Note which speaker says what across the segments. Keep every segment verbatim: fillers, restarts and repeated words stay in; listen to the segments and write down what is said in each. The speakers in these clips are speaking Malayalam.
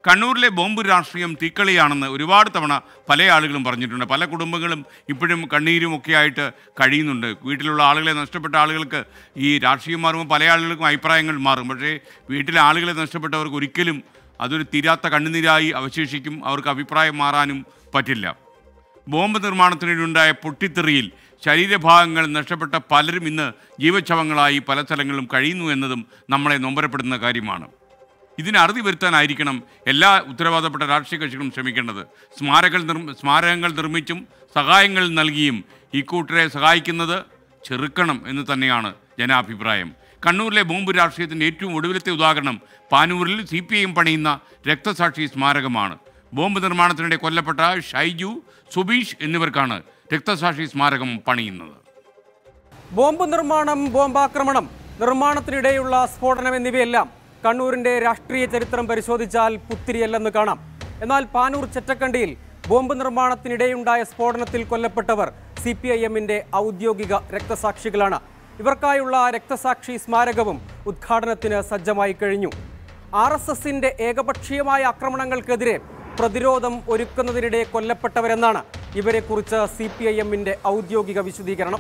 Speaker 1: കണ്ണൂരിലെ ബോംബ് രാഷ്ട്രീയം തീക്കളിയാണെന്ന് ഒരുപാട് തവണ പല ആളുകളും പറഞ്ഞിട്ടുണ്ട്. പല കുടുംബങ്ങളും ഇപ്പോഴും കണ്ണീരും ഒക്കെ ആയിട്ട് കഴിയുന്നുണ്ട്. വീട്ടിലുള്ള ആളുകളെ നഷ്ടപ്പെട്ട ആളുകൾക്ക് ഈ രാഷ്ട്രീയം മാറുമ്പോൾ പല ആളുകൾക്കും അഭിപ്രായങ്ങൾ മാറും. പക്ഷേ വീട്ടിലെ ആളുകളെ നഷ്ടപ്പെട്ടവർക്ക് ഒരിക്കലും അതൊരു തീരാത്ത കണ്ണുനീരായി അവശേഷിക്കും. അവർക്ക് അഭിപ്രായം മാറാനും പറ്റില്ല. ബോംബ് നിർമ്മാണത്തിനിടെയുണ്ടായ പൊട്ടിത്തെറിയിൽ ശരീരഭാഗങ്ങൾ നഷ്ടപ്പെട്ട പലരും ഇന്ന് ജീവച്ഛവങ്ങളായി പല സ്ഥലങ്ങളിലും കഴിയുന്നു എന്നതും നമ്മളെ നൊമ്പരപ്പെടുന്ന കാര്യമാണ്. ഇതിന് അറുതി വരുത്താനായിരിക്കണം എല്ലാ ഉത്തരവാദപ്പെട്ട രാഷ്ട്രീയ കക്ഷികളും ശ്രമിക്കേണ്ടത്. സ്മാരകങ്ങൾ നിർ സ്മാരകങ്ങൾ നിർമ്മിച്ചും സഹായങ്ങൾ നൽകിയും ഇക്കൂട്ടരെ സഹായിക്കുന്നത് ചെറുക്കണം എന്ന് തന്നെയാണ് ജനാഭിപ്രായം. കണ്ണൂരിലെ ബോംബ് രാഷ്ട്രീയത്തിൻ്റെ ഏറ്റവും ഒടുവിലത്തെ ഉദാഹരണം പാനൂരിൽ സി പി ഐ എം പണിയുന്ന രക്തസാക്ഷി സ്മാരകമാണ്. ബോംബ് നിർമ്മാണത്തിനിടെ കൊല്ലപ്പെട്ട ഷൈജു, സുബീഷ് എന്നിവർക്കാണ് രക്തസാക്ഷി സ്മാരകം പണിയുന്നത്.
Speaker 2: ബോംബ് നിർമ്മാണം, ബോംബാക്രമണം, നിർമ്മാണത്തിനിടെയുള്ള സ്ഫോടനം എന്നിവയെല്ലാം കണ്ണൂരിന്റെ രാഷ്ട്രീയ ചരിത്രം പരിശോധിച്ചാൽ പുത്തിരിയല്ലെന്ന് കാണാം. എന്നാൽ പാനൂർ ചെറ്റക്കണ്ടിയിൽ ബോംബ് നിർമ്മാണത്തിനിടെയുണ്ടായ സ്ഫോടനത്തിൽ കൊല്ലപ്പെട്ടവർ സി പി ഐ എമ്മിന്റെ ഔദ്യോഗിക രക്തസാക്ഷികളാണ്. ഇവർക്കായുള്ള രക്തസാക്ഷി സ്മാരകവും ഉദ്ഘാടനത്തിന് സജ്ജമായി കഴിഞ്ഞു. ആർ എസ് എസിന്റെ ഏകപക്ഷീയമായ ആക്രമണങ്ങൾക്കെതിരെ പ്രതിരോധം ഒരുക്കുന്നതിനിടെ കൊല്ലപ്പെട്ടവരെന്നാണ് ഇവരെക്കുറിച്ച് സി പി ഐ എമ്മിന്റെ ഔദ്യോഗിക വിശദീകരണം.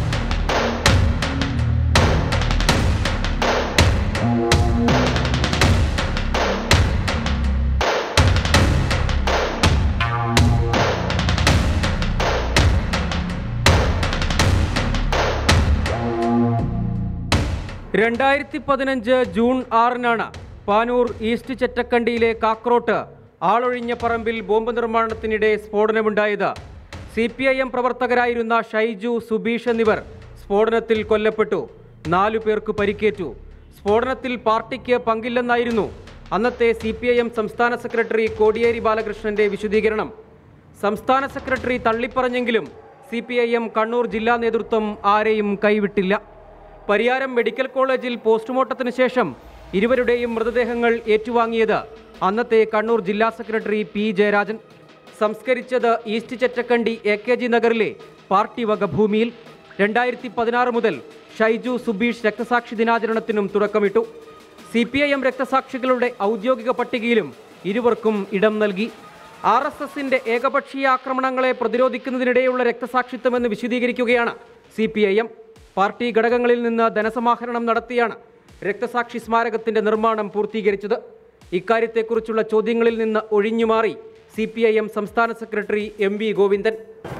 Speaker 2: രണ്ടായിരത്തി പതിനഞ്ച് ജൂൺ ആറിനാണ് പാനൂർ ഈസ്റ്റ് ചെറ്റക്കണ്ടിയിലെ കാക്രോട്ട് ആളൊഴിഞ്ഞ പറമ്പിൽ ബോംബ് നിർമ്മാണത്തിനിടെ സ്ഫോടനമുണ്ടായത്. സി പി ഐ എം പ്രവർത്തകരായിരുന്ന ഷൈജു, സുബീഷ് എന്നിവർ സ്ഫോടനത്തിൽ കൊല്ലപ്പെട്ടു. നാലു പേർക്ക് പരിക്കേറ്റു. സ്ഫോടനത്തിൽ പാർട്ടിക്ക് പങ്കില്ലെന്നായിരുന്നു അന്നത്തെ സി പി ഐ എം സംസ്ഥാന സെക്രട്ടറി കോടിയേരി ബാലകൃഷ്ണന്റെ വിശദീകരണം. സംസ്ഥാന സെക്രട്ടറി തള്ളിപ്പറഞ്ഞെങ്കിലും C P I M Kannur ജില്ലാ നേതൃത്വം ആരെയും കൈവിട്ടില്ല. പരിയാരം മെഡിക്കൽ കോളേജിൽ പോസ്റ്റ്മോർട്ടത്തിന് ശേഷം ഇരുവരുടെയും മൃതദേഹങ്ങൾ ഏറ്റുവാങ്ങിയത് അന്നത്തെ കണ്ണൂർ ജില്ലാ സെക്രട്ടറി പി ജയരാജൻ. സംസ്കരിച്ചത് east Chettakandi A K G നഗറിലെ പാർട്ടി വക ഭൂമിയിൽ. രണ്ടായിരത്തി പതിനാറ് മുതൽ ഷൈജു, സുബീഷ് രക്തസാക്ഷി ദിനാചരണത്തിനും തുടക്കമിട്ടു. സി പി ഐ എം രക്തസാക്ഷികളുടെ ഔദ്യോഗിക പട്ടികയിലും ഇരുവർക്കും ഇടം നൽകി. ആർ എസ് എസിന്റെ ഏകപക്ഷീയ ആക്രമണങ്ങളെ പ്രതിരോധിക്കുന്നതിനിടെയുള്ള രക്തസാക്ഷിത്വമെന്ന് വിശദീകരിക്കുകയാണ് സി പി ഐ എം. പാർട്ടി ഘടകങ്ങളിൽ നിന്ന് ധനസമാഹരണം നടത്തിയാണ് രക്തസാക്ഷി സ്മാരകത്തിന്റെ നിർമ്മാണം പൂർത്തീകരിച്ചത്. ഇക്കാര്യത്തെക്കുറിച്ചുള്ള ചോദ്യങ്ങളിൽ നിന്ന് ഒഴിഞ്ഞുമാറി സി പി ഐ എം സംസ്ഥാന സെക്രട്ടറി എം വി ഗോവിന്ദൻ.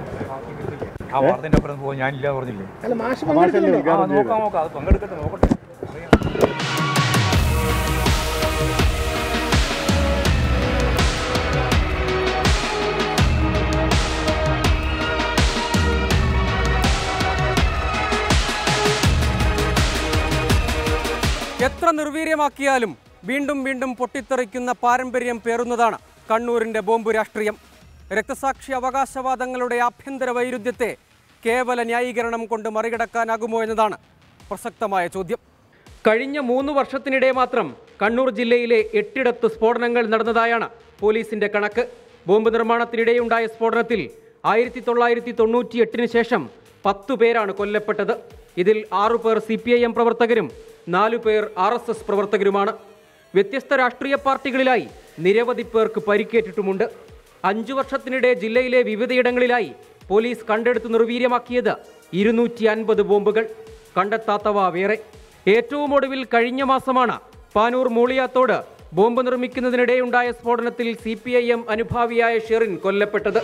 Speaker 2: എത്ര നിർവീര്യമാക്കിയാലും വീണ്ടും വീണ്ടും പൊട്ടിത്തെറിക്കുന്ന പാരമ്പര്യം പേറുന്നതാണ് കണ്ണൂരിൻ്റെ ബോംബ് രാഷ്ട്രീയം. രക്തസാക്ഷി അവകാശവാദങ്ങളുടെ ആഭ്യന്തര വൈരുദ്ധ്യത്തെ കേവല ന്യായീകരണം കൊണ്ട് മറികടക്കാനാകുമോ എന്നതാണ് പ്രസക്തമായ ചോദ്യം. കഴിഞ്ഞ മൂന്ന് വർഷത്തിനിടെ മാത്രം കണ്ണൂർ ജില്ലയിലെ എട്ടിടത്ത് സ്ഫോടനങ്ങൾ നടന്നതായാണ് പോലീസിന്റെ കണക്ക്. ബോംബ് നിർമ്മാണത്തിനിടെയുണ്ടായ സ്ഫോടനത്തിൽ ആയിരത്തി തൊള്ളായിരത്തി തൊണ്ണൂറ്റി എട്ടിന് ശേഷം പത്തു പേരാണ് കൊല്ലപ്പെട്ടത്. ഇതിൽ ആറു പേർ സി പി ഐ എം പ്രവർത്തകരും നാലു പേർ ആർ എസ് എസ് പ്രവർത്തകരുമാണ്. വ്യത്യസ്ത രാഷ്ട്രീയ പാർട്ടികളിലായി നിരവധി പേർക്ക് പരിക്കേറ്റിട്ടുമുണ്ട്. അഞ്ചു വർഷത്തിനിടെ ജില്ലയിലെ വിവിധയിടങ്ങളിലായി പോലീസ് കണ്ടെടുത്ത് നിർവീര്യമാക്കിയത് ഇരുന്നൂറ്റി അൻപത് ബോംബുകൾ. കണ്ടെത്താത്തവ വേറെ. ഏറ്റവും ഒടുവിൽ കഴിഞ്ഞ മാസമാണ് പാനൂർ മൂളിയാത്തോട് ബോംബ് നിർമ്മിക്കുന്നതിനിടെയുണ്ടായ സ്ഫോടനത്തിൽ സി പി ഐ എം അനുഭാവിയായ ഷെറിൻ കൊല്ലപ്പെട്ടത്.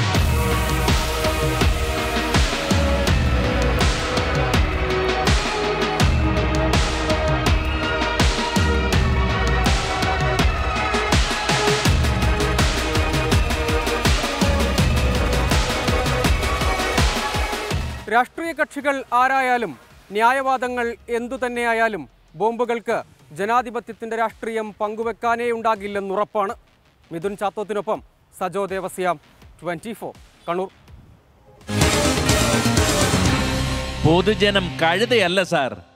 Speaker 2: രാഷ്ട്രീയ കക്ഷികൾ ആരായാലും ന്യായവാദങ്ങൾ എന്തു തന്നെയായാലും ബോംബുകൾക്ക് ജനാധിപത്യത്തിൻ്റെ രാഷ്ട്രീയം പങ്കുവെക്കാനേ ഉണ്ടാകില്ലെന്നുറപ്പാണ്. മിഥുൻ ചാത്തോത്തിനൊപ്പം സജോ ദേവസ്യാം, ട്വന്റി ഫോർ കണ്ണൂർ.
Speaker 3: പൊതുജനം കഴുതയല്ല സാർ.